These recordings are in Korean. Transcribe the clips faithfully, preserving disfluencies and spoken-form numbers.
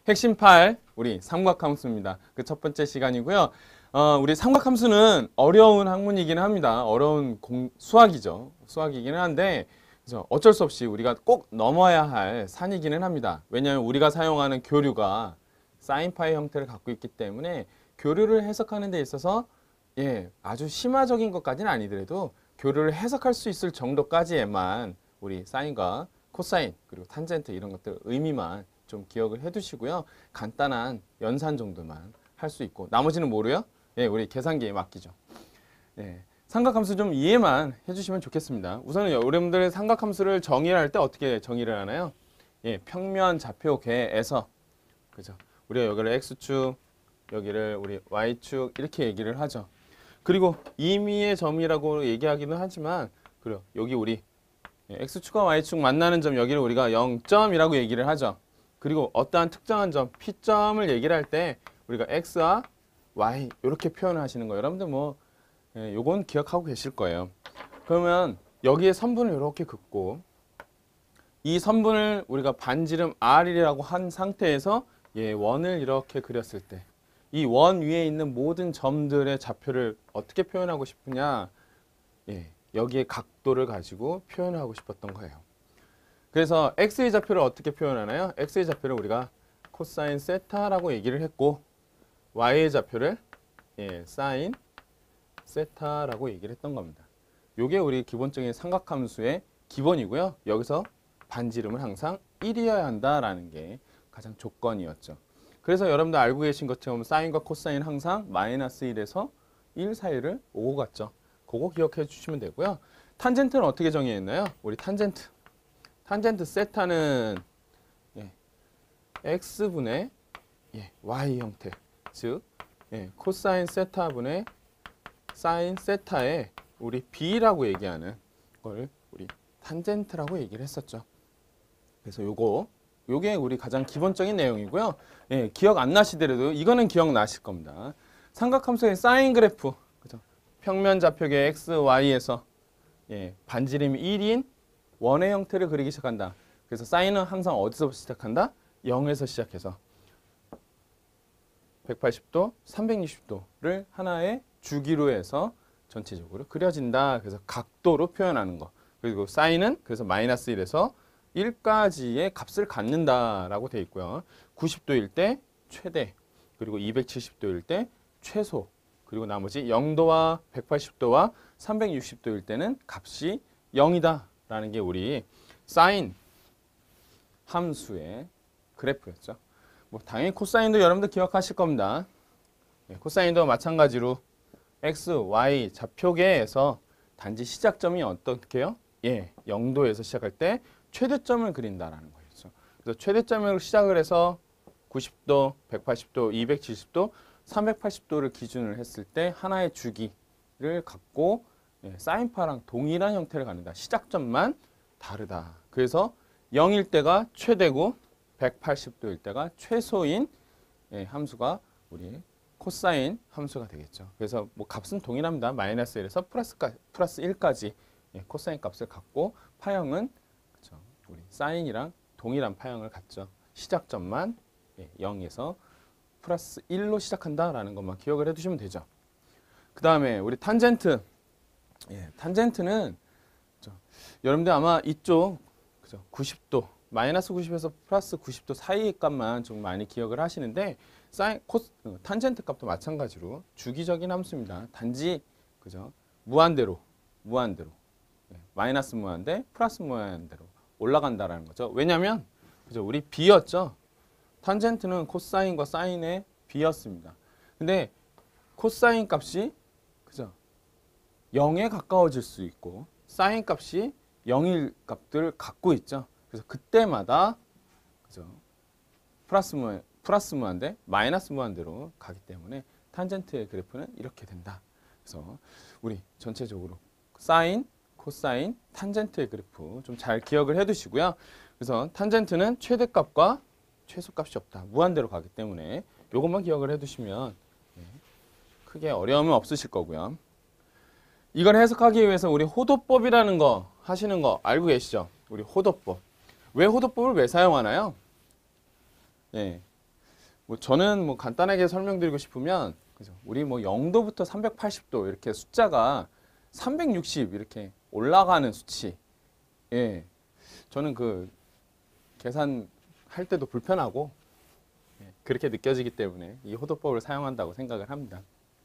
핵심 팔, 우리 삼각함수입니다. 그 첫 번째 시간이고요. 어, 우리 삼각함수는 어려운 학문이기는 합니다. 어려운 공, 수학이죠. 수학이기는 한데, 그래서 어쩔 수 없이 우리가 꼭 넘어야 할 산이기는 합니다. 왜냐하면 우리가 사용하는 교류가 사인파이 형태를 갖고 있기 때문에 교류를 해석하는 데 있어서 예, 아주 심화적인 것까지는 아니더라도 교류를 해석할 수 있을 정도까지에만 우리 사인과 코사인 그리고 탄젠트 이런 것들 의미만 좀 기억을 해 두시고요. 간단한 연산 정도만 할 수 있고 나머지는 뭐로요? 예, 우리 계산기에 맡기죠. 예, 삼각함수 좀 이해만 해주시면 좋겠습니다. 우선은 여러분들의 삼각함수를 정의를 할 때 어떻게 정의를 하나요? 예, 평면 좌표계에서 그죠? 우리가 여기를 x축, 여기를 우리 y축 이렇게 얘기를 하죠. 그리고 임의의 점이라고 얘기하기는 하지만 그리고 여기 우리 x축과 y축 만나는 점 여기를 우리가 영 점이라고 얘기를 하죠. 그리고 어떠한 특정한 점 P점을 얘기를 할 때 우리가 x와 y 이렇게 표현을 하시는 거예요. 여러분들 뭐 예, 요건 기억하고 계실 거예요. 그러면 여기에 선분을 이렇게 긋고 이 선분을 우리가 반지름 R이라고 한 상태에서 예, 원을 이렇게 그렸을 때 이 원 위에 있는 모든 점들의 좌표를 어떻게 표현하고 싶으냐? 예, 여기에 각도를 가지고 표현하고 싶었던 거예요. 그래서 x의 좌표를 어떻게 표현하나요? x의 좌표를 우리가 코사인 세타라고 얘기를 했고 y의 좌표를 예, 사인 세타라고 얘기를 했던 겁니다. 요게 우리 기본적인 삼각함수의 기본이고요. 여기서 반지름은 항상 일이어야 한다라는 게 가장 조건이었죠. 그래서 여러분들 알고 계신 것처럼 사인과 코사인 항상 마이너스 일에서 일 사이를 오고 갔죠. 그거 기억해 주시면 되고요. 탄젠트는 어떻게 정의했나요? 우리 탄젠트. 탄젠트 세타는 예, x분의 예, y 형태. 즉 예, 코사인 세타분의 사인 세타의 우리 b라고 얘기하는 걸 우리 탄젠트라고 얘기를 했었죠. 그래서 요거 요게 우리 가장 기본적인 내용이고요. 예, 기억 안 나시더라도 이거는 기억나실 겁니다. 삼각함수의 사인 그래프, 그죠? 평면 좌표계 x, y에서 예, 반지름이 일인 원의 형태를 그리기 시작한다. 그래서 사인은 항상 어디서 시작한다? 영에서 시작해서 백팔십 도, 삼백육십 도를 하나의 주기로 해서 전체적으로 그려진다. 그래서 각도로 표현하는 거. 그리고 사인은 그래서 마이너스 일에서 일까지의 값을 갖는다라고 되어 있고요. 구십 도일 때 최대, 그리고 이백칠십 도일 때 최소, 그리고 나머지 영 도와 백팔십 도와 삼백육십 도일 때는 값이 영이다라는 게 우리 사인 함수의 그래프였죠. 뭐 당연히 코사인도 여러분들 기억하실 겁니다. 네, 코사인도 마찬가지로 x, y 좌표계에서 단지 시작점이 어떻게 해요? 예, 영 도에서 시작할 때 최대점을 그린다라는 거였죠. 그래서 최대점을 시작을 해서 구십 도, 백팔십 도, 이백칠십 도, 삼백팔십 도를 기준으로 했을 때 하나의 주기를 갖고 예, 사인파랑 동일한 형태를 갖는다. 시작점만 다르다. 그래서 영일 때가 최대고 백팔십 도일 때가 최소인 예, 함수가 우리 코사인 함수가 되겠죠. 그래서 뭐 값은 동일합니다. 마이너스 일에서 플러스까지, 플러스 일까지 예, 코사인 값을 갖고 파형은 그렇죠. 우리 사인이랑 동일한 파형을 갖죠. 시작점만 예, 영에서 플러스 일로 시작한다라는 것만 기억을 해두시면 되죠. 그 다음에 우리 탄젠트. 예, 탄젠트는 그렇죠. 여러분들 아마 이쪽 그렇죠. 구십 도 마이너스 구십에서 플러스 구십 도 사이의 값만 좀 많이 기억을 하시는데 사인 코스 탄젠트 값도 마찬가지로 주기적인 함수입니다. 단지 그죠 무한대로 무한대로 예, 마이너스 무한대 플러스 무한대로 올라간다라는 거죠. 왜냐하면 그죠 우리 b였죠. 탄젠트는 코사인과 사인의 b였습니다. 근데 코사인 값이 그죠 영에 가까워질 수 있고 사인 값이 영일 값들을 갖고 있죠. 그래서 그때마다 그죠 플러스 무 플러스 무한대 마이너스 무한대로 가기 때문에 탄젠트의 그래프는 이렇게 된다. 그래서 우리 전체적으로 사인, 코사인, 탄젠트의 그래프 좀 잘 기억을 해두시고요. 그래서 탄젠트는 최대값과 최소값이 없다. 무한대로 가기 때문에 이것만 기억을 해두시면 크게 어려움은 없으실 거고요. 이걸 해석하기 위해서 우리 호도법이라는 거 하시는 거 알고 계시죠? 우리 호도법. 왜 호도법을 왜 사용하나요? 네. 뭐 저는 뭐 간단하게 설명드리고 싶으면 그죠? 우리 뭐 영 도부터 삼백팔십 도 이렇게 숫자가 삼백육십 이렇게 올라가는 수치. 예. 저는 그 계산할 때도 불편하고 예, 그렇게 느껴지기 때문에 이 호도법을 사용한다고 생각을 합니다.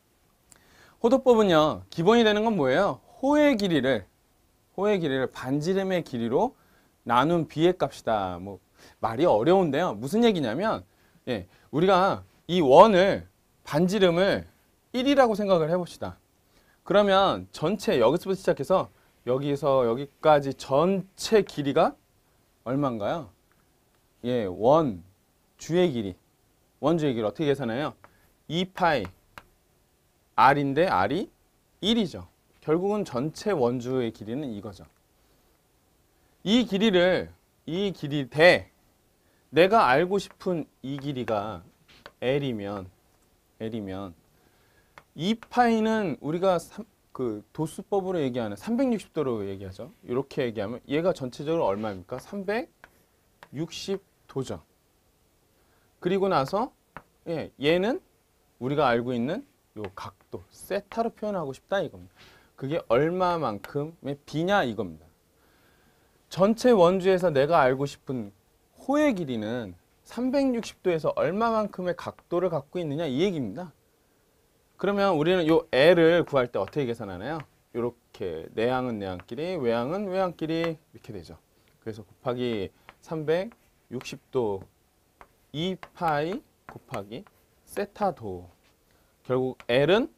호도법은요, 기본이 되는 건 뭐예요? 호의 길이를 호의 길이를 반지름의 길이로 나눈 비의 값이다. 뭐 말이 어려운데요. 무슨 얘기냐면 예, 우리가 이 원을 반지름을 일이라고 생각을 해봅시다. 그러면 전체 여기서부터 시작해서 여기서 여기까지 전체 길이가 얼마인가요? 예, 원 주의 길이. 원 주의 길이 어떻게 계산해요? 이 파이 r인데 r이 일이죠. 결국은 전체 원주의 길이는 이거죠. 이 길이를 이 길이 대 내가 알고 싶은 이 길이가 L이면 L이면 이 파이는 우리가 삼, 그 도수법으로 얘기하는 삼백육십 도로 얘기하죠. 이렇게 얘기하면 얘가 전체적으로 얼마입니까? 삼백육십 도죠. 그리고 나서 예, 얘는 우리가 알고 있는 요 각도 세타로 표현하고 싶다 이겁니다. 그게 얼마만큼의 비냐 이겁니다. 전체 원주에서 내가 알고 싶은 호의 길이는 삼백육십 도에서 얼마만큼의 각도를 갖고 있느냐 이 얘기입니다. 그러면 우리는 요 L을 구할 때 어떻게 계산하나요? 이렇게 내항은 내항끼리, 외항은 외항끼리 이렇게 되죠. 그래서 곱하기 삼백육십 도 이 파이 곱하기 세타 도. 결국 L은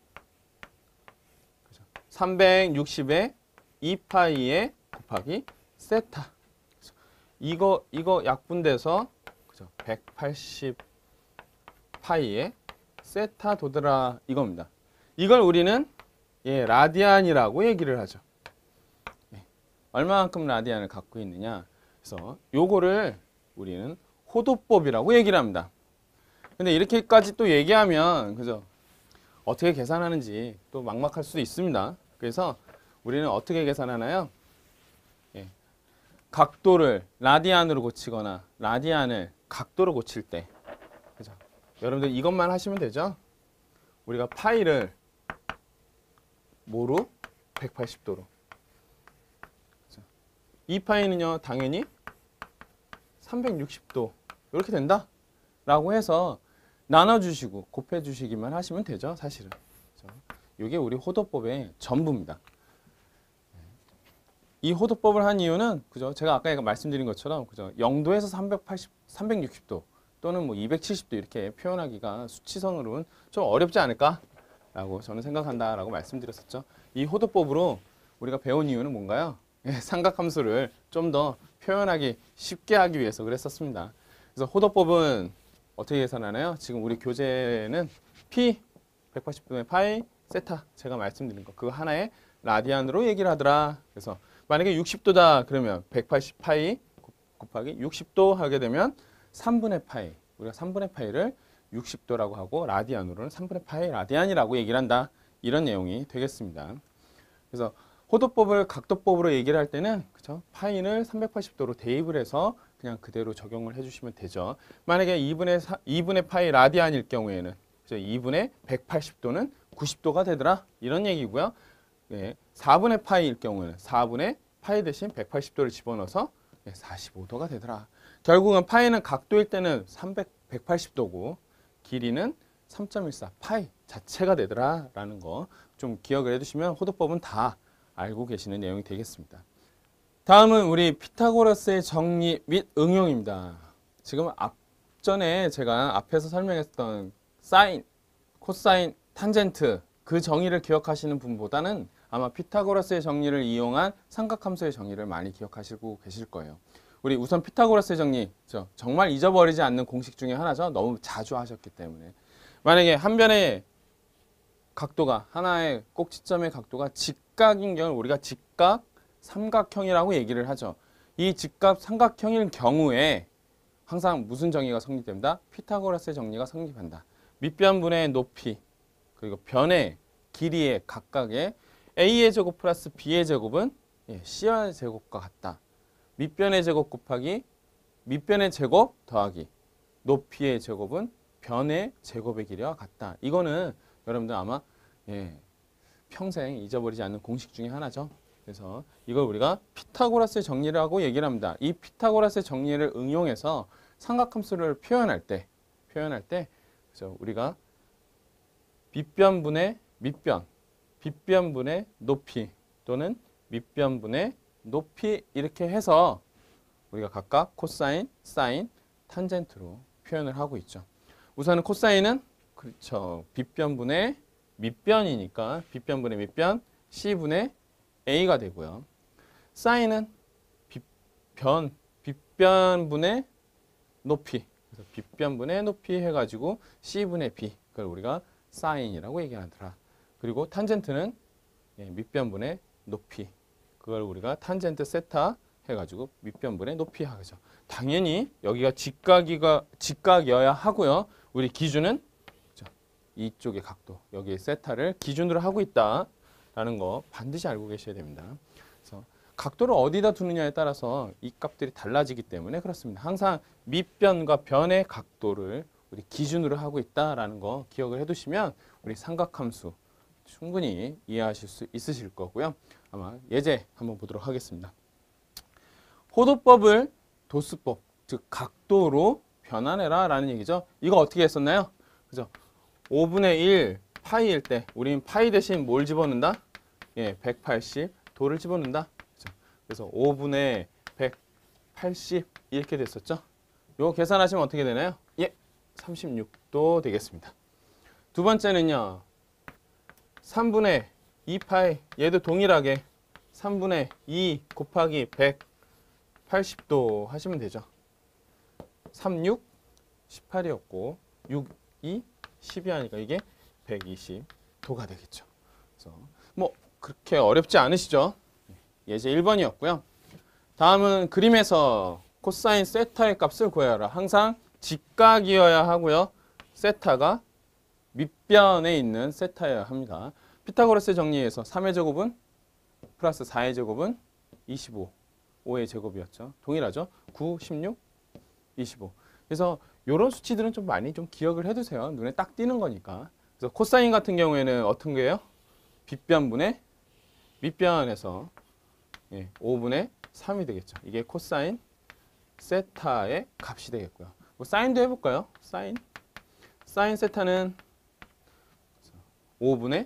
삼백육십에 이 파이에 곱하기 세타. 이거 이거 약분돼서 그죠? 백팔십 파이에 세타 도더라 이겁니다. 이걸 우리는 예, 라디안이라고 얘기를 하죠. 예, 얼마만큼 라디안을 갖고 있느냐. 그래서 요거를 우리는 호도법이라고 얘기를 합니다. 근데 이렇게까지 또 얘기하면 그죠? 어떻게 계산하는지 또 막막할 수도 있습니다. 그래서 우리는 어떻게 계산하나요? 예, 각도를 라디안으로 고치거나 라디안을 각도로 고칠 때 그죠? 여러분들 이것만 하시면 되죠? 우리가 파이를 뭐로? 백팔십 도로. 그죠? 이 파이는요, 당연히 삼백육십 도 이렇게 된다 라고 해서 나눠주시고 곱해주시기만 하시면 되죠, 사실은. 그죠? 이게 우리 호도법의 전부입니다. 이 호도법을 한 이유는 그죠? 제가 아까 말씀드린 것처럼 그죠? 영 도에서 삼백팔십, 삼백육십 도 또는 뭐 이백칠십 도 이렇게 표현하기가 수치상으로는 좀 어렵지 않을까라고 저는 생각한다라고 말씀드렸었죠. 이 호도법으로 우리가 배운 이유는 뭔가요? 삼각함수를 좀 더 표현하기 쉽게 하기 위해서 그랬었습니다. 그래서 호도법은 어떻게 계산하나요? 지금 우리 교재는 P 백팔십 도의 파이 세타 제가 말씀드린 거 그거 하나에 라디안으로 얘기를 하더라. 그래서 만약에 육십 도다 그러면 백팔십 파이 곱하기 육십 도 하게 되면 삼분의 파이 우리가 삼분의 파이를 육십 도라고 하고 라디안으로는 삼분의 파이 라디안이라고 얘기를 한다. 이런 내용이 되겠습니다. 그래서 호도법을 각도법으로 얘기를 할 때는 그쵸? 파이를 삼백팔십 도로 대입을 해서 그냥 그대로 적용을 해주시면 되죠. 만약에 이분의, 이분의 파이 라디안일 경우에는 그쵸? 이분의 백팔십 도는 구십 도가 되더라 이런 얘기고요. 예, 사분의 파이일 경우에는 사분의 파이 대신 백팔십 도를 집어넣어서 예, 사십오 도가 되더라. 결국은 파이는 각도일 때는 삼백, 백팔십 도고 길이는 삼 점 일사 파이 자체가 되더라 라는 거 좀 기억을 해두시면 호도법은 다 알고 계시는 내용이 되겠습니다. 다음은 우리 피타고라스의 정리 및 응용입니다. 지금 앞전에 제가 앞에서 설명했던 사인, 코사인, 탄젠트 그 정의를 기억하시는 분보다는 아마 피타고라스의 정리를 이용한 삼각함수의 정의를 많이 기억하시고 계실 거예요. 우리 우선 피타고라스의 정리, 정말 잊어버리지 않는 공식 중에 하나죠. 너무 자주 하셨기 때문에. 만약에 한 변의 각도가, 하나의 꼭지점의 각도가 직각인 경우를 우리가 직각 삼각형이라고 얘기를 하죠. 이 직각 삼각형일 경우에 항상 무슨 정의가 성립됩니다? 피타고라스의 정리가 성립한다. 밑변분의 높이, 그리고 변의 길이의 각각의 A의 제곱 플러스 B의 제곱은 C의 제곱과 같다. 밑변의 제곱 곱하기 밑변의 제곱 더하기 높이의 제곱은 변의 제곱의 길이와 같다. 이거는 여러분들 아마 예, 평생 잊어버리지 않는 공식 중에 하나죠. 그래서 이걸 우리가 피타고라스의 정리라고 얘기를 합니다. 이 피타고라스의 정리를 응용해서 삼각함수를 표현할 때 표현할 때 그래서 우리가 빗변분의 밑변, 빗변분의 높이 또는 밑변분의 높이 이렇게 해서 우리가 각각 코사인, 사인, 탄젠트로 표현을 하고 있죠. 우선은 코사인은 그렇죠. 빗변분의 밑변이니까 빗변분의 밑변 C분의 A가 되고요. 사인은 빗변, 빗변분의 높이, 그래서 빗변분의 높이 해가지고 C분의 B, 그걸 우리가 사인이라고 얘기하더라. 그리고 탄젠트는 밑변분의 높이, 그걸 우리가 탄젠트 세타 해가지고 밑변분의 높이 하죠. 당연히 여기가 직각이가 직각이어야 하고요. 우리 기준은 이쪽의 각도, 여기 세타를 기준으로 하고 있다라는 거 반드시 알고 계셔야 됩니다. 그래서 각도를 어디다 두느냐에 따라서 이 값들이 달라지기 때문에 그렇습니다. 항상 밑변과 변의 각도를 우리 기준으로 하고 있다라는 거 기억을 해두시면 우리 삼각함수 충분히 이해하실 수 있으실 거고요. 아마 예제 한번 보도록 하겠습니다. 호도법을 도수법, 즉 각도로 변환해라 라는 얘기죠. 이거 어떻게 했었나요? 그죠? 오분의 일 파이일 때 우리는 파이 대신 뭘 집어넣는다? 예, 백팔십 도를 집어넣는다. 그죠? 그래서 오분의 백팔십 이렇게 됐었죠. 이거 계산하시면 어떻게 되나요? 예, 삼십육 도 되겠습니다. 두 번째는요. 삼분의 이 파이, 얘도 동일하게 삼분의 이 곱하기 백팔십 도 하시면 되죠. 삼십육, 십팔이었고 육, 이, 십이 하니까 이게 백이십 도가 되겠죠. 그래서 뭐 그렇게 어렵지 않으시죠? 예제 일 번이었고요. 다음은 그림에서 코사인 세타의 값을 구해라. 항상 직각이어야 하고요. 세타가 밑변에 있는 세타여야 합니다. 피타고라스 정리에서 삼의 제곱은 플러스 사의 제곱은 이십오, 오의 제곱이었죠. 동일하죠. 구, 십육, 이십오. 그래서 이런 수치들은 좀 많이 좀 기억을 해두세요. 눈에 딱 띄는 거니까. 그래서 코사인 같은 경우에는 어떤 거예요? 빗변분의 밑변에서 예, 오분의 삼이 되겠죠. 이게 코사인 세타의 값이 되겠고요. 뭐 사인도 해볼까요? 사인. 사인 세타는 오분의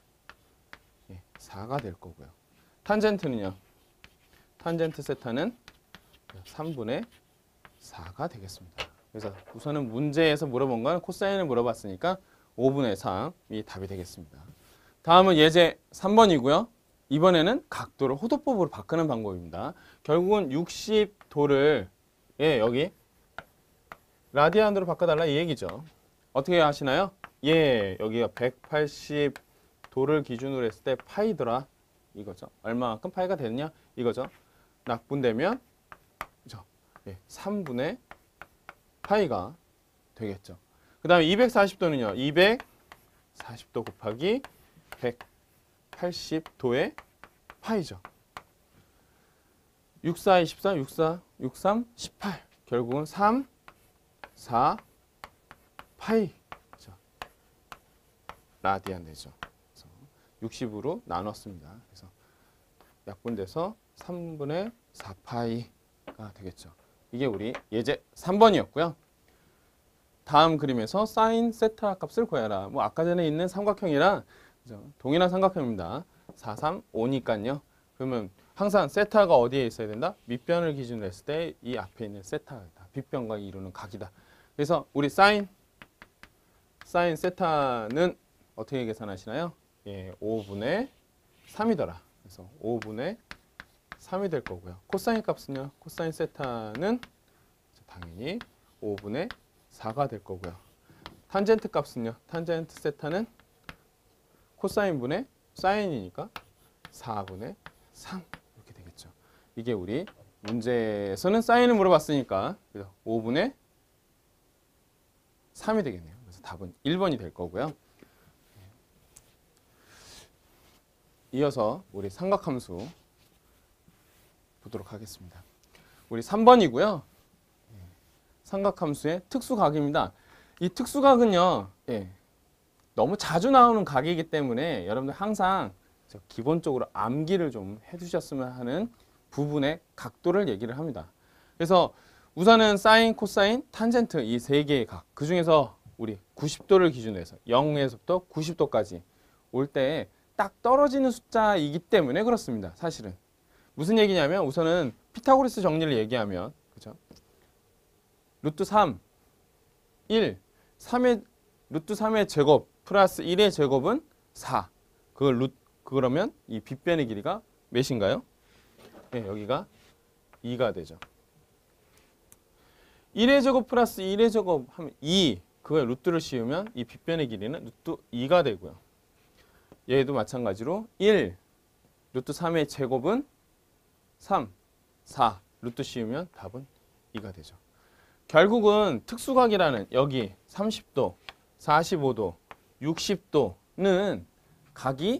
사가 될 거고요. 탄젠트는요. 탄젠트 세타는 삼분의 사가 되겠습니다. 그래서 우선은 문제에서 물어본 건 코사인을 물어봤으니까 오분의 삼이 답이 되겠습니다. 다음은 예제 삼 번이고요. 이번에는 각도를 호도법으로 바꾸는 방법입니다. 결국은 육십 도를 예, 여기 라디안으로 바꿔달라 이 얘기죠. 어떻게 하시나요? 예, 여기가 백팔십 도를 기준으로 했을 때 파이더라 이거죠. 얼마만큼 파이가 되느냐 이거죠. 낙분되면 그죠? 예, 삼분의 파이가 되겠죠. 그 다음에 이백사십 도는요. 이백사십 도 곱하기 백팔십 도의 파이죠. 육사, 이십사, 육사, 육삼, 십팔. 결국은 삼, 사, 파이. 라디안 되죠. 그래서 육십으로 나눴습니다. 그래서 약분돼서 삼분의 사 파이가 되겠죠. 이게 우리 예제 삼 번이었고요. 다음 그림에서 사인 세타 값을 구해라. 뭐 아까 전에 있는 삼각형이랑 그죠? 동일한 삼각형입니다. 사, 삼, 오니까요. 그러면 항상 세타가 어디에 있어야 된다? 밑변을 기준으로 했을 때 이 앞에 있는 세타다. 빗변과 이루는 각이다. 그래서 우리 사인 사인 세타는 어떻게 계산하시나요? 예, 오분의 삼이더라. 그래서 오분의 삼이 될 거고요. 코사인 값은요. 코사인 세타는 당연히 오분의 사가 될 거고요. 탄젠트 값은요. 탄젠트 세타는 코사인분의 사인이니까 사분의 삼 이렇게 되겠죠. 이게 우리 문제에서는 사인을 물어봤으니까 그래서 오분의 삼이 되겠네요. 그래서 답은 일 번이 될 거고요. 이어서 우리 삼각함수 보도록 하겠습니다. 우리 삼 번이고요. 삼각함수의 특수각입니다. 이 특수각은요, 예, 너무 자주 나오는 각이기 때문에 여러분들 항상 기본적으로 암기를 좀 해두셨으면 하는 부분의 각도를 얘기를 합니다. 그래서 우선은 사인, 코사인, 탄젠트 이 세 개의 각, 그 중에서 우리 구십 도를 기준으로 해서 영에서부터 구십 도까지 올 때 딱 떨어지는 숫자이기 때문에 그렇습니다. 사실은 무슨 얘기냐면 우선은 피타고라스 정리를 얘기하면 그죠? 루트 삼, 일, 삼의 루트 삼의 제곱 플러스 일의 제곱은 사. 그걸 루 그러면 이 빗변의 길이가 몇인가요? 네, 여기가 이가 되죠. 일의 제곱 플러스 일의 제곱 하면 이. 그거에 루트를 씌우면 이 빗변의 길이는 루트 이가 되고요. 얘도 마찬가지로 일, 루트 삼의 제곱은 삼, 사. 루트 씌우면 답은 이가 되죠. 결국은 특수각이라는 여기 삼십 도, 사십오 도, 육십 도는 각이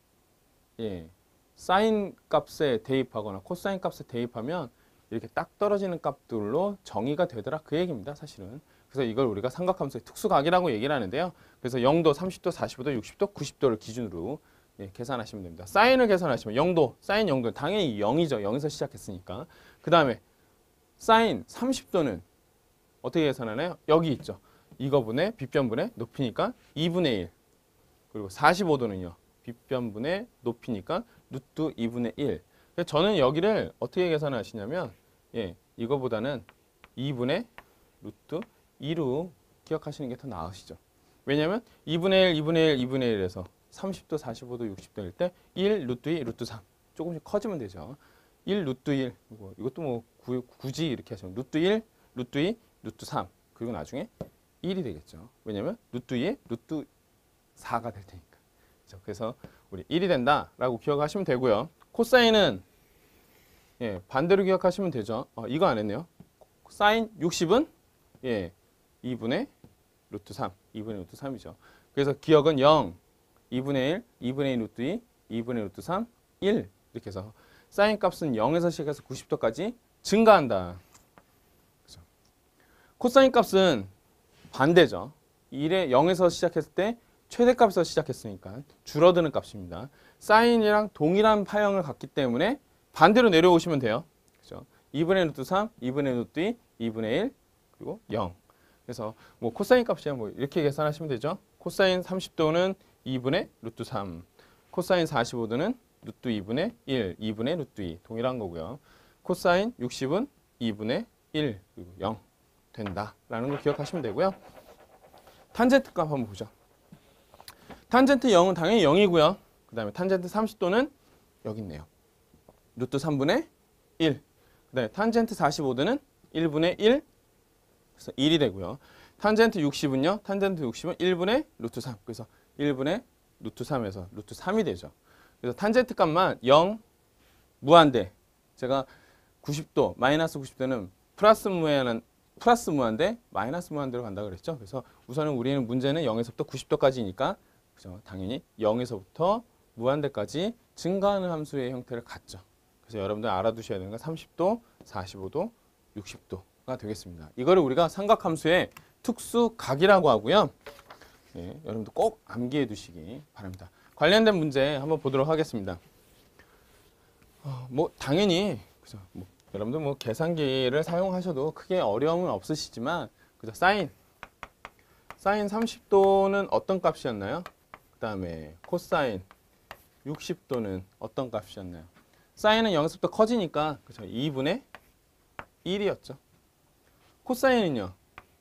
예, 사인 값에 대입하거나 코사인 값에 대입하면 이렇게 딱 떨어지는 값들로 정의가 되더라 그 얘기입니다. 사실은. 그래서 이걸 우리가 삼각함수의 특수각이라고 얘기를 하는데요. 그래서 영 도, 삼십 도, 사십오 도, 육십 도, 구십 도를 기준으로 예, 계산하시면 됩니다. 사인을 계산하시면 영 도, 사인 영 도 당연히 영이죠. 영에서 시작했으니까. 그 다음에 사인 삼십 도는 어떻게 계산하나요? 여기 있죠. 이거분의 빗변분의 높이니까 이분의 일. 그리고 사십오 도는요. 빗변분의 높이니까 루트 이분의 일. 저는 여기를 어떻게 계산하시냐면 예, 이거보다는 이분의 루트 이로 기억하시는 게 더 나으시죠. 왜냐하면 이분의 일, 이분의 일, 이분의 일에서 삼십 도, 사십오 도, 육십 도일 때 일, 루트 이, 루트 삼. 조금씩 커지면 되죠. 일, 루트 일. 이거, 이것도 뭐 구, 굳이 이렇게 하시면 루트 일, 루트 이, 루트 삼. 그리고 나중에 일이 되겠죠. 왜냐하면 루트 이에 루트 사가 될 테니까. 그렇죠? 그래서 우리 일이 된다라고 기억하시면 되고요. 코사인은 예, 반대로 기억하시면 되죠. 어, 이거 안 했네요. 사인 육십은 예, 이분의 루트 삼, 이분의 루트 삼이죠. 그래서 기억은 영, 이분의 일, 이분의 이 루트 이, 이분의 루트 삼, 일 이렇게 해서 사인 값은 영에서 시작해서 구십 도까지 증가한다. 그렇죠? 코사인 값은 반대죠. 일에 영에서 시작했을 때 최대값에서 시작했으니까 줄어드는 값입니다. 사인이랑 동일한 파형을 갖기 때문에 반대로 내려오시면 돼요. 그렇죠? 이분의 루트 삼, 이분의 루트 이, 이분의 일, 그리고 영. 그래서 뭐 코사인 값이야 뭐 이렇게 계산하시면 되죠. 코사인 삼십 도는 이분의 루트 삼, 코사인 사십오 도는 루트 이분의 일, 이분의 루트 이 동일한 거고요. 코사인 육십은 이분의 일, 그리고 영 된다라는 걸 기억하시면 되고요. 탄젠트 값 한번 보죠. 탄젠트 영은 당연히 영이고요. 그 다음에 탄젠트 삼십 도는 여기 있네요. 루트 삼분의 일. 그 다음에 탄젠트 사십오 도는 일분의 일. 그래서 일이 되고요. 탄젠트 육십은요. 탄젠트 육십은 일분의 루트 삼. 그래서 일분의 루트 삼에서 루트 삼이 되죠. 그래서 탄젠트 값만 영, 무한대. 제가 구십 도, 마이너스 구십 도는 플러스 무한한 플러스 무한대, 마이너스 무한대로 간다고 그랬죠. 그래서 우선은 우리는 문제는 영에서부터 구십 도까지니까 그죠? 당연히 영에서부터 무한대까지 증가하는 함수의 형태를 갖죠. 그래서 여러분들 알아두셔야 되는 건 삼십 도, 사십오 도, 육십 도가 되겠습니다. 이거를 우리가 삼각함수의 특수각이라고 하고요. 예, 여러분들 꼭 암기해 두시기 바랍니다. 관련된 문제 한번 보도록 하겠습니다. 어, 뭐 당연히 그죠? 뭐, 여러분들 뭐 계산기를 사용하셔도 크게 어려움은 없으시지만 그죠? 사인 사인 삼십 도는 어떤 값이었나요? 그 다음에 코사인 육십 도는 어떤 값이었나요? 사인은 영에서부터 커지니까 그죠? 이분의 일이었죠. 코사인은요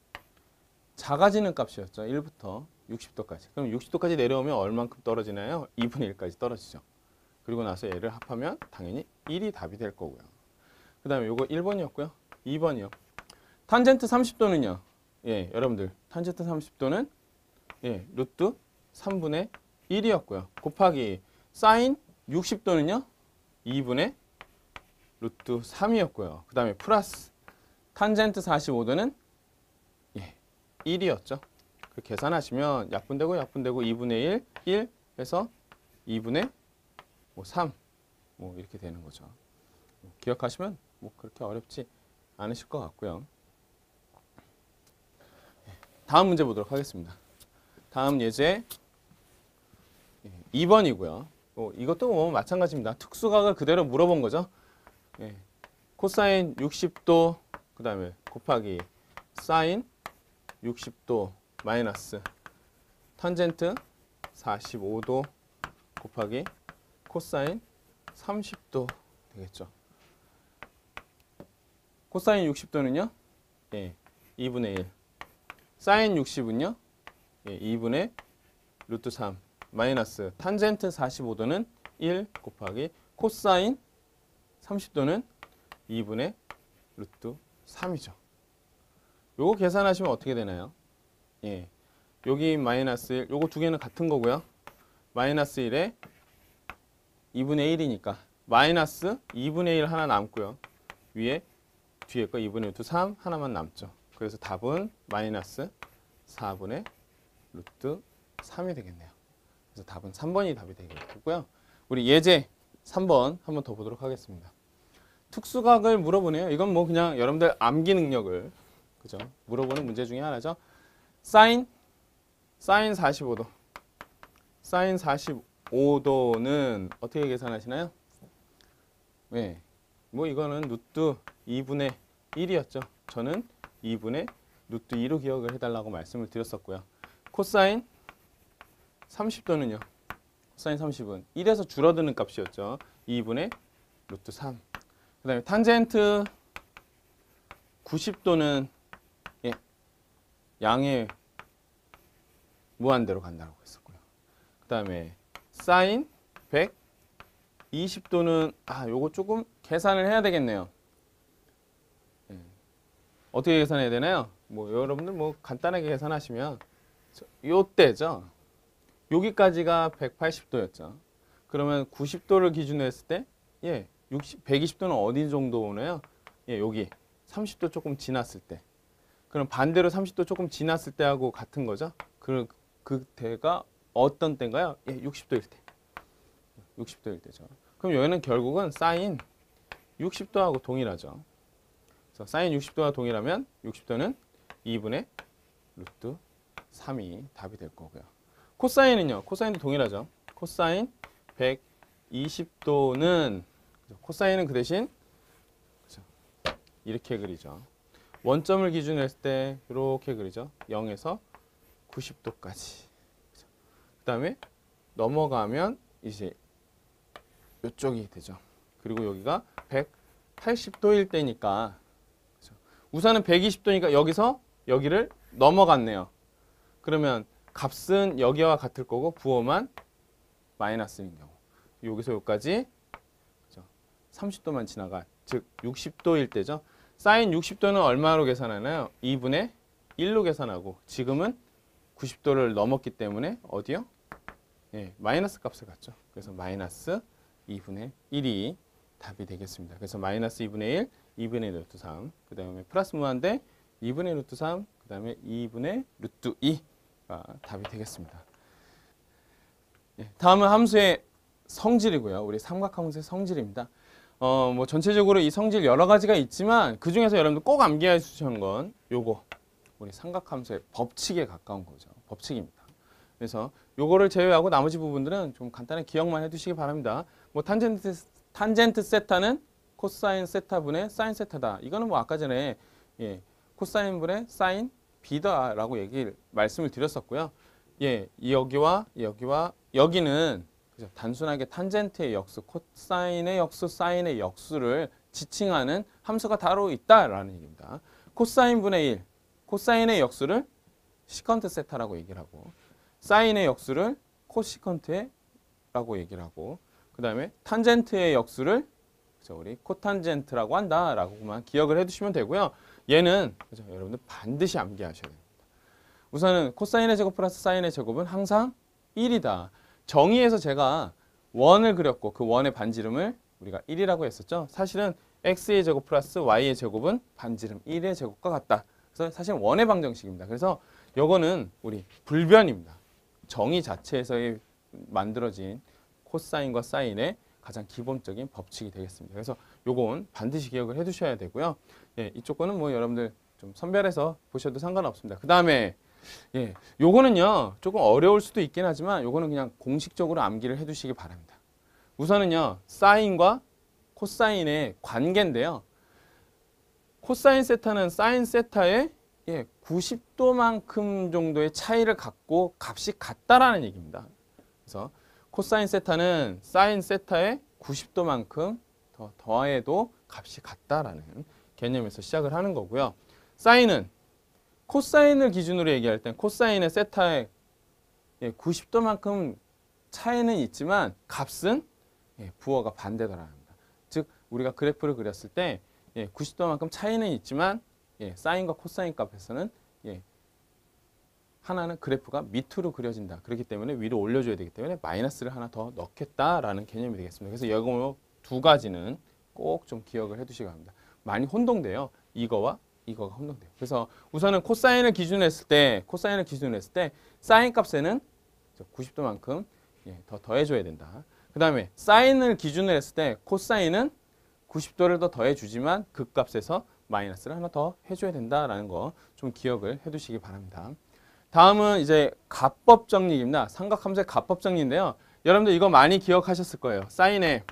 작아지는 값이었죠. 일부터 육십 도까지. 그럼 육십 도까지 내려오면 얼만큼 떨어지나요? 이분의 일까지 떨어지죠. 그리고 나서 얘를 합하면 당연히 일이 답이 될 거고요. 그 다음에 요거 일 번이었고요. 이 번이요. 탄젠트 삼십 도는요. 예, 여러분들 탄젠트 삼십 도는 예, 루트 삼분의 일이었고요. 곱하기 사인 육십 도는요. 이분의 루트 삼이었고요. 그 다음에 플러스 탄젠트 사십오 도는 예, 일이었죠. 그 계산하시면 약분되고 약분되고 이분의 일, 일 해서 이분의 뭐 삼, 뭐 이렇게 되는 거죠. 기억하시면 뭐 그렇게 어렵지 않으실 것 같고요. 다음 문제 보도록 하겠습니다. 다음 예제 이 번이고요. 어, 이것도 뭐 마찬가지입니다. 특수각을 그대로 물어본 거죠. 예. 코사인 육십 도 그 다음에 곱하기 사인 육십 도 마이너스 탄젠트 사십오 도 곱하기 코사인 삼십 도 되겠죠. 코사인 육십 도는요? 예, 이분의 일. 사인 육십은요? 예, 이분의 루트 삼 마이너스 탄젠트 사십오 도는 일 곱하기 코사인 삼십 도는 이분의 루트 삼이죠. 요거 계산하시면 어떻게 되나요? 예, 여기 마이너스 일, 요거 두 개는 같은 거고요. 마이너스 일에 이분의 일이니까 마이너스 이분의 일 하나 남고요. 위에 뒤에 거 이분의 루트 삼 하나만 남죠. 그래서 답은 마이너스 사분의 루트 삼이 되겠네요. 그래서 답은 삼 번이 답이 되겠고요. 우리 예제 삼 번 한번 더 보도록 하겠습니다. 특수각을 물어보네요. 이건 뭐 그냥 여러분들 암기 능력을 그죠? 물어보는 문제 중에 하나죠. 사인 사인 사십오 도. 사인 사십오 도는 어떻게 계산하시나요? 네. 뭐 이거는 루트 이분의 일이었죠. 저는 이분의 루트 이로 기억을 해달라고 말씀을 드렸었고요. 코사인 삼십 도는요. 코사인 삼십은 일에서 줄어드는 값이었죠. 이분의 루트 삼. 그 다음에 탄젠트 구십 도는 예, 양의 무한대로 간다고 했었고요. 그 다음에 사인 백이십 도는 아 요거 조금 계산을 해야 되겠네요. 예. 어떻게 계산해야 되나요? 뭐 여러분들 뭐 간단하게 계산하시면 요때죠. 여기까지가 백팔십 도였죠. 그러면 구십 도를 기준으로 했을 때 예, 육십, 백이십 도는 어디 정도 오나요? 예, 여기 삼십 도 조금 지났을 때. 그럼 반대로 삼십 도 조금 지났을 때하고 같은 거죠. 그, 그 때가 어떤 때인가요? 예, 육십 도일 때. 육십 도일 때죠. 그럼 여기는 결국은 사인 육십 도하고 동일하죠. 그래서 사인 육십 도와 동일하면 육십 도는 이분의 루트 삼이 답이 될 거고요. 코사인은요. 코사인도 동일하죠. 코사인 백이십 도는 코사인은 그 대신 이렇게 그리죠. 원점을 기준으로 했을 때 이렇게 그리죠. 영에서 구십 도까지. 그 다음에 넘어가면 이제 이쪽이 되죠. 그리고 여기가 백팔십 도일 때니까 우선은 백이십 도니까 여기서 여기를 넘어갔네요. 그러면 값은 여기와 같을 거고 부호만 마이너스인 경우. 여기서 여기까지 삼십 도만 지나가. 즉 육십 도일 때죠. 사인 육십 도는 얼마로 계산하나요? 이분의 일로 계산하고 지금은 구십 도를 넘었기 때문에 어디요? 예, 마이너스 값을 갖죠. 그래서 마이너스 이분의 일이 답이 되겠습니다. 그래서 마이너스 이분의 일, 이분의 루트 삼, 그 다음에 플러스 무한대 이분의 루트 삼, 그 다음에 이분의 루트 이가 답이 되겠습니다. 예, 다음은 함수의 성질이고요. 우리 삼각함수의 성질입니다. 어, 뭐 전체적으로 이 성질 여러 가지가 있지만 그 중에서 여러분들 꼭 암기해 주시는 건 요거. 우리 삼각함수의 법칙에 가까운 거죠. 법칙입니다. 그래서 요거를 제외하고 나머지 부분들은 좀 간단히 기억만 해두시기 바랍니다. 뭐 탄젠트 탄젠트 세타는 코사인 세타분의 사인 세타다. 이거는 뭐 아까 전에 예, 코사인분의 사인 B다라고 얘기를 말씀을 드렸었고요. 예, 여기와 여기와 여기는 그죠? 단순하게 탄젠트의 역수, 코사인의 역수, 사인의 역수를 지칭하는 함수가 따로 있다라는 얘기입니다. 코사인분의 일, 코사인의 역수를 시컨트 세타라고 얘기를 하고 사인의 역수를 코시컨트라고 얘기를 하고 그 다음에 탄젠트의 역수를 그죠? 우리 코탄젠트라고 한다라고만 기억을 해두시면 되고요. 얘는 그죠? 여러분들 반드시 암기하셔야 됩니다. 우선은 코사인의 제곱 플러스 사인의 제곱은 항상 일이다. 정의에서 제가 원을 그렸고 그 원의 반지름을 우리가 일이라고 했었죠. 사실은 x의 제곱 플러스 y의 제곱은 반지름 일의 제곱과 같다. 그래서 사실 원의 방정식입니다. 그래서 요거는 우리 불변입니다. 정의 자체에서 만들어진 코사인과 사인의 가장 기본적인 법칙이 되겠습니다. 그래서 요건 반드시 기억을 해두셔야 되고요. 예, 이쪽 거는 뭐 여러분들 좀 선별해서 보셔도 상관없습니다. 그 다음에 예, 요거는요 조금 어려울 수도 있긴 하지만 요거는 그냥 공식적으로 암기를 해두시기 바랍니다. 우선은요 사인과 코사인의 관계인데요. 코사인 세타는 사인 세타의 예, 구십 도만큼 정도의 차이를 갖고 값이 같다라는 얘기입니다. 그래서 코사인 세타는 사인 세타의 구십 도만큼 더 더해도 값이 같다라는 개념에서 시작을 하는 거고요. 사인은 코사인을 기준으로 얘기할 땐 코사인의 세타의 예, 구십 도만큼 차이는 있지만 값은 예, 부호가 반대더라는 겁니다. 즉 우리가 그래프를 그렸을 때 예, 구십 도만큼 차이는 있지만 예, 사인과 코사인 값에서는 예, 하나는 그래프가 밑으로 그려진다. 그렇기 때문에 위로 올려줘야 되기 때문에 마이너스를 하나 더 넣겠다라는 개념이 되겠습니다. 그래서 이거 두 가지는 꼭 좀 기억을 해두시기 바랍니다. 많이 혼동돼요. 이거와 이거가 혼동돼요. 그래서 우선은 코사인을 기준으로 했을 때 코사인을 기준으로 했을 때 사인 값에는 구십 도만큼 예, 더 더해줘야 된다. 그 다음에 사인을 기준으로 했을 때 코사인은 구십 도를 더 더해주지만 그 값에서 마이너스를 하나 더 해줘야 된다라는 거 좀 기억을 해두시기 바랍니다. 다음은 이제 가법 정리입니다. 삼각함수의 가법 정리인데요. 여러분들 이거 많이 기억하셨을 거예요. 사인에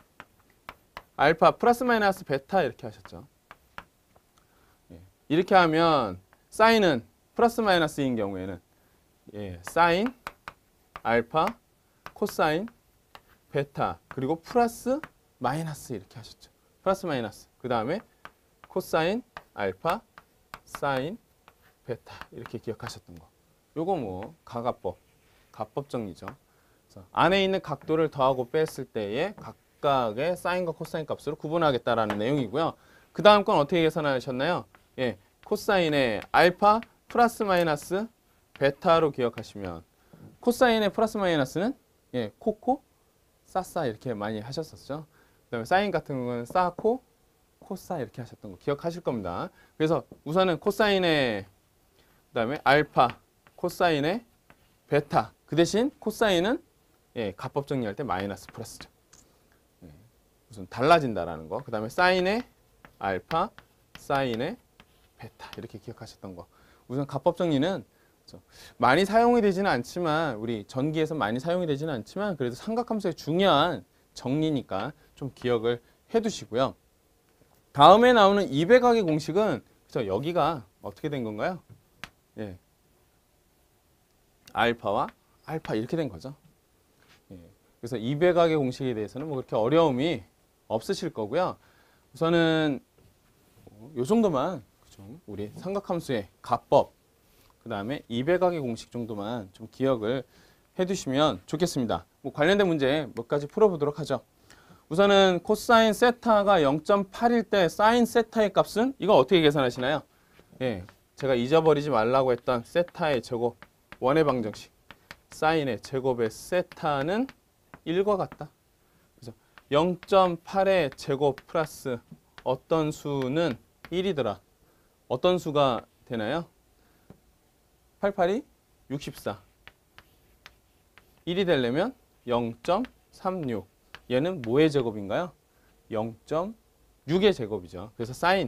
알파 플러스 마이너스 베타 이렇게 하셨죠. 예, 이렇게 하면 사인은 플러스 마이너스인 경우에는 예, 사인 알파 코사인 베타 그리고 플러스 마이너스 이렇게 하셨죠. 플러스 마이너스 그 다음에 코사인 알파 사인 베타 이렇게 기억하셨던 거. 요거 뭐 가가법, 가법 정리죠. 그래서 안에 있는 각도를 더하고 뺐을 때의 각각의 사인과 코사인 값으로 구분하겠다라는 내용이고요. 그 다음 건 어떻게 계산하셨나요? 예, 코사인의 알파 플러스 마이너스 베타로 기억하시면 코사인의 플러스 마이너스는 예, 코코 싸싸 이렇게 많이 하셨었죠. 그 다음에 사인 같은 경우는 싸코 코사 이렇게 하셨던 거 기억하실 겁니다. 그래서 우선은 코사인의 그 다음에 알파 코사인의 베타 그 대신 코사인은 예, 가법 정리할 때 마이너스 플러스죠. 예, 우선 달라진다라는 거. 그 다음에 사인의 알파 사인의 베타 이렇게 기억하셨던 거. 우선 가법 정리는 그렇죠. 많이 사용이 되지는 않지만 우리 전기에서 많이 사용이 되지는 않지만 그래도 삼각함수의 중요한 정리니까 좀 기억을 해두시고요. 다음에 나오는 이백각의 공식은 그렇죠. 여기가 어떻게 된 건가요? 예. 알파와 알파 이렇게 된 거죠. 예. 그래서 이백각의 공식에 대해서는 뭐 그렇게 어려움이 없으실 거고요. 우선은 요 정도만 그렇죠. 우리 삼각함수의 가법 그 다음에 이백각의 공식 정도만 좀 기억을 해두시면 좋겠습니다. 뭐 관련된 문제 몇 가지 풀어보도록 하죠. 우선은 코사인 세타가 영 점 팔일 때 사인 세타의 값은 이거 어떻게 계산하시나요? 예, 제가 잊어버리지 말라고 했던 세타의 제곱 원의 방정식 사인의 제곱의 세타는 일과 같다. 그래서 영 점 팔의 제곱 플러스 어떤 수는 일이더라. 어떤 수가 되나요? 팔팔이 육십사. 일이 되려면 영 점 삼육. 얘는 뭐의 제곱인가요? 영 점 육의 제곱이죠. 그래서 사인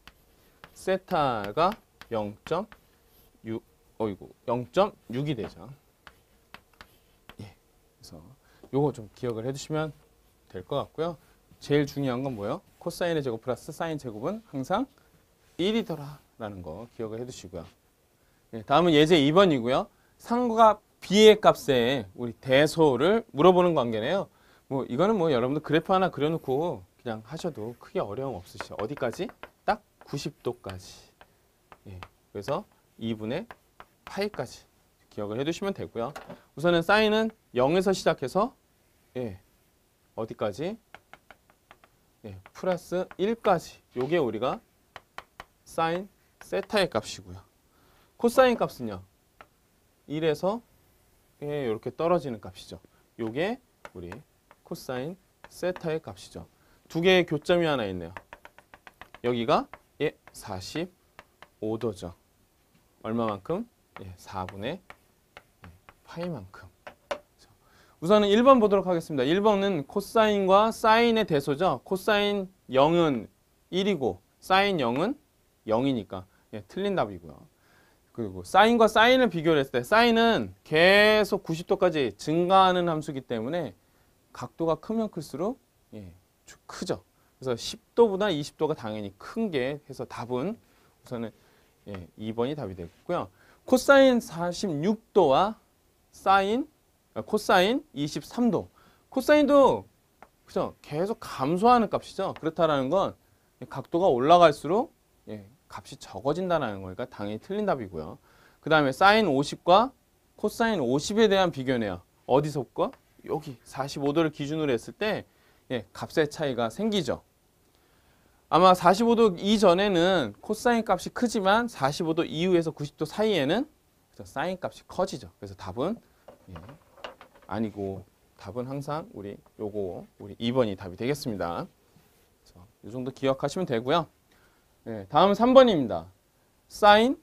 세타가 영 점 육, 어이구, 영 점 육이 되죠. 예. 그래서 요거 좀 기억을 해두시면 될 것 같고요. 제일 중요한 건 뭐예요? 코사인의 제곱 플러스 사인 제곱은 항상 일이더라 라는 거 기억을 해두시고요. 예, 다음은 예제 이 번이고요. 상과 비의 값에 우리 대소를 물어보는 관계네요. 뭐 이거는 뭐 여러분들 그래프 하나 그려놓고 그냥 하셔도 크게 어려움 없으시죠. 어디까지? 딱 구십 도까지. 예, 그래서 이분의 파이까지 기억을 해두시면 되고요. 우선은 사인은 영에서 시작해서 예, 어디까지? 예, 플러스 일까지. 요게 우리가 사인 세타의 값이고요. 코사인 값은요. 일에서 예, 이렇게 떨어지는 값이죠. 요게 우리 코사인 세타의 값이죠. 두 개의 교점이 하나 있네요. 여기가 예, 사십오 도죠. 얼마만큼? 예, 사분의 파이만큼. 우선은 일 번 보도록 하겠습니다. 일 번은 코사인과 사인의 대소죠. 코사인 영은 일이고 사인 영은 영이니까 예, 틀린 답이고요. 그리고 사인과 사인을 비교를 했을 때 사인은 계속 구십 도까지 증가하는 함수이기 때문에 각도가 크면 클수록 예, 크죠. 그래서 십 도보다 이십 도가 당연히 큰 게 해서 답은 우선은 예, 이 번이 답이 되겠고요. 코사인 사십육 도와 사인, 코사인 이십삼 도. 코사인도 그죠? 계속 감소하는 값이죠. 그렇다라는 건 각도가 올라갈수록 예, 값이 적어진다는 거니까 당연히 틀린 답이고요. 그 다음에 사인 오십과 코사인 오십에 대한 비교네요. 어디서부터? 여기 사십오 도를 기준으로 했을 때 예, 값의 차이가 생기죠. 아마 사십오 도 이전에는 코사인 값이 크지만 사십오 도 이후에서 구십 도 사이에는 사인 값이 커지죠. 그래서 답은 예, 아니고 답은 항상 우리 요거 우리 이 번이 답이 되겠습니다. 이 정도 기억하시면 되고요. 예, 다음은 삼 번입니다. 사인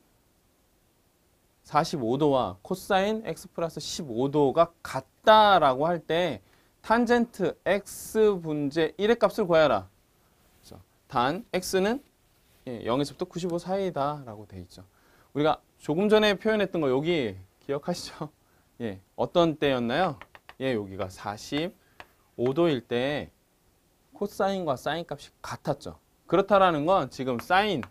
사십오 도와 코사인 x 플러스 십오 도가 같다라고 할 때 탄젠트 x 분의 일의 값을 구하여라. 그래서 단 x는 예, 영에서부터 구십오 사이다 라고 돼 있죠. 우리가 조금 전에 표현했던 거 여기 기억하시죠? 예, 어떤 때였나요? 예, 여기가 사십오 도일 때 코사인과 사인 값이 같았죠. 그렇다라는 건 지금 사인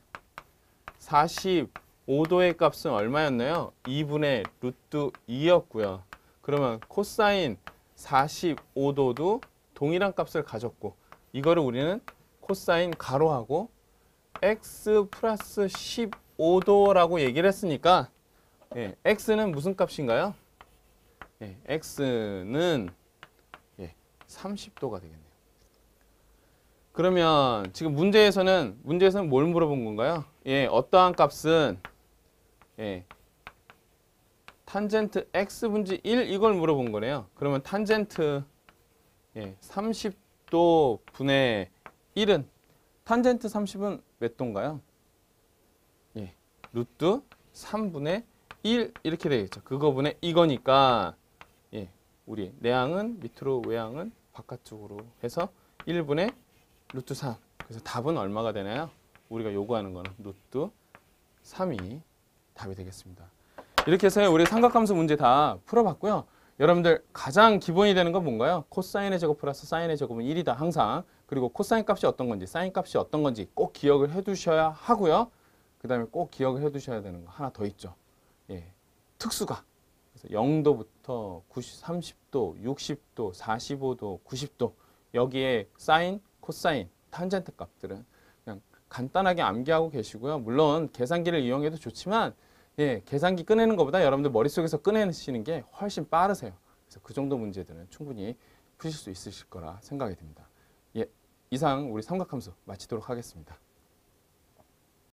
사십오 도의 값은 얼마였나요? 이분의 루트 이였고요. 그러면 코사인 사십오 도도 동일한 값을 가졌고 이거를 우리는 코사인 가로하고 x 플러스 십오 도라고 얘기를 했으니까 예, x는 무슨 값인가요? 예, x는 예, 삼십 도가 되겠네요. 그러면 지금 문제에서는 문제에서는 뭘 물어본 건가요? 예, 어떠한 값은 예, 탄젠트 x 분의 일 이걸 물어본 거네요. 그러면 탄젠트 예, 삼십 도 분의 일은 탄젠트 삼십은 몇 도인가요? 예, 루트 삼분의 일 이렇게 되겠죠. 그거분의 이거니까 예, 우리 내항은 밑으로 외항은 바깥쪽으로 해서 일분의 루트 삼. 그래서 답은 얼마가 되나요? 우리가 요구하는 거는 루트 삼이 답이 되겠습니다. 이렇게 해서 우리 삼각함수 문제 다 풀어봤고요. 여러분들 가장 기본이 되는 건 뭔가요? 코사인의 제곱 플러스 사인의 제곱은 일이다 항상. 그리고 코사인 값이 어떤 건지 사인 값이 어떤 건지 꼭 기억을 해두셔야 하고요. 그 다음에 꼭 기억을 해두셔야 되는 거 하나 더 있죠. 예, 특수가. 그래서 영 도부터 삼십 도, 육십 도, 사십오 도, 구십 도 여기에 사인, 코사인, 탄젠트 값들은 그냥 간단하게 암기하고 계시고요. 물론 계산기를 이용해도 좋지만 예, 계산기 꺼내는 것보다 여러분들 머릿속에서 꺼내시는 게 훨씬 빠르세요. 그래서 그 정도 문제들은 충분히 푸실 수 있으실 거라 생각이 듭니다. 예, 이상 우리 삼각함수 마치도록 하겠습니다.